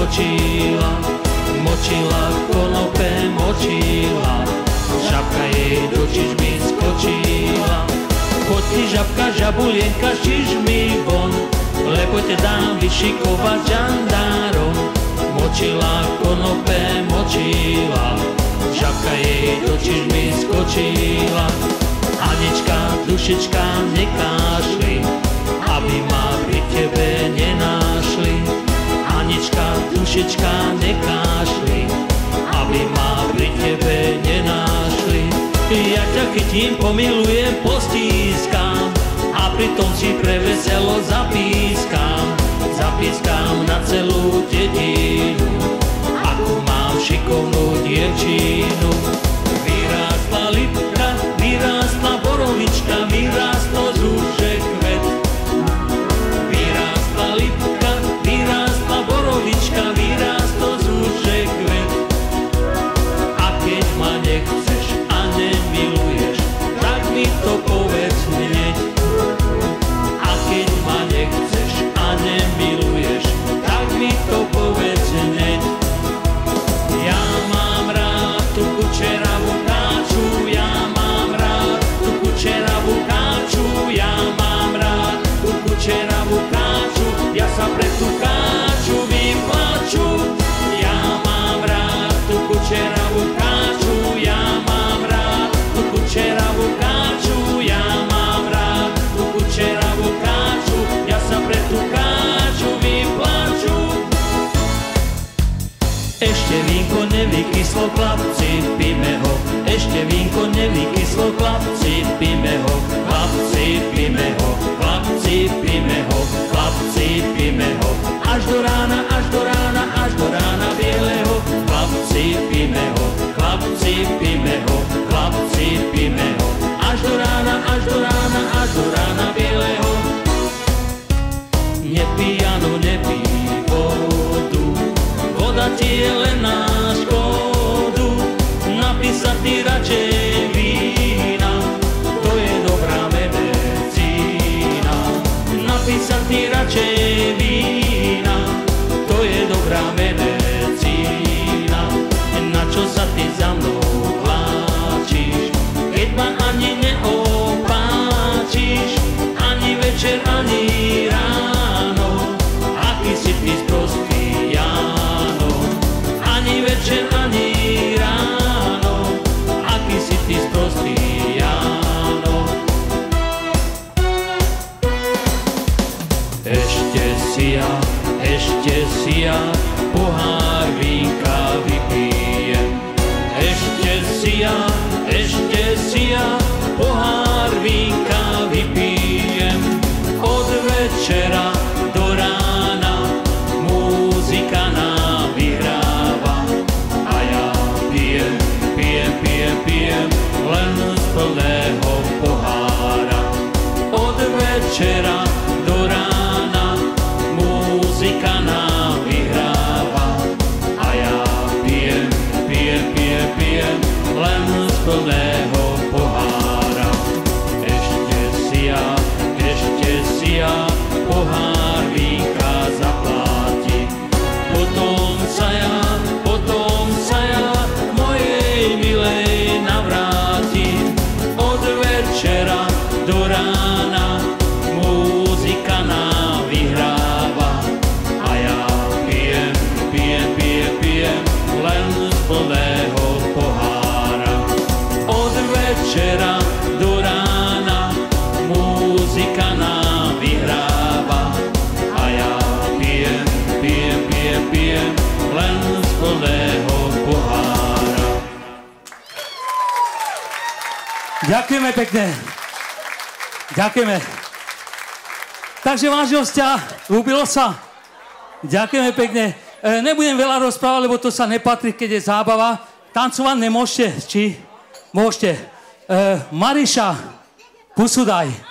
skočila, močila konope, močila, žabka jej do čižmy skočila. Poď ty žabka, žabulienka, z čižmy von, lebo te dám vyšikovať žandárom. Močila konope, močila, žabka jej do čižmy skočila. Anička, dušička, nekášli, aby ma pri tebe nenášli. Anička, dušička, nekášli, aby ma pri tebe nenášli. Ja ťa chytím, pomilujem, postískam a pritom si preveselo zapískam. Zapískam na celú dedinu, akú mám šikovnú dievčinu. Vyrástla lipka, vyrástla borovička, vyrástlo z rúže kvet. Vyrástla lipka, vyrástla borovička, vyrástlo z rúže kvet. A keď ma nechceš a nemiluješ, tak mi to povedz hneď. A keď ma nechceš a nemiluješ, tak mi to povedz hneď. Ja mám rád tú kučeravú káču, ja mám rád tú kučeravú káču, ja mám rád tú kučeravú káču, ja sa pre tú káču vyplaču. Ja mám rád tú kučeravú káču, ja mám rád tú kučeravú káču, ja mám rád tú kučeravú káču, ja sa pre tú káču vyplaču. Ešte vínko nevykyslo, chlapci, píme ho. Ešte vínko nevykyslo, chlapci, píme ho. Chlapci, píme ho, chlapci, píme ho, chlapci, píme ho. Až do rána, až do rána, až do rána bieleho. Chlapci, píme ho, chlapci, píme ho, chlapci, píme ho. Až do rána, až do rána, až do rána bieleho. Nepij, áno, nepij vodu, voda ti je len na škodu. Napij sa ty radšej vína, to je dobrá medicína. Napij sa ty radšej vína, to je dobrá medicína. Na čo sa ty za mnou vláčiš, keď ma ani neopáčiš, ani večer, ani ráno. Aký si ty sprostý, Jáno, ani večer, ani ráno. Aký si ty sprostý, Jáno. Ešte si ja pohár vínka vypijem. Ešte si ja pohár vínka vypijem. Od večera do rána muzika nám vyhráva a ja pijem, pijem, pijem, pijem len z plného pohára. Od večera do rána muzika nám vyhráva a ja pijem, pijem, pijem, pijem len z plného pohára. Ešte si ja pohár vínka zapláti. Potom sa ja mojej milej navrátim. Od večera do rána muzika nám vyhráva a ja pijem, pijem, pijem, pijem len z plného pohára. Od večera do rána muzika nám vyhráva a ja pijem, pijem, pijem, pijem len z plného pohára. Ďakujeme pekne. Ďakujeme. Takže vážne hostia, ľúbilo sa? Ďakujeme pekne. Nebudem veľa rozprávať, lebo to sa nepatrí, keď je zábava. Tancovať nemôžete, či? Môžete. Mariša, pusu daj.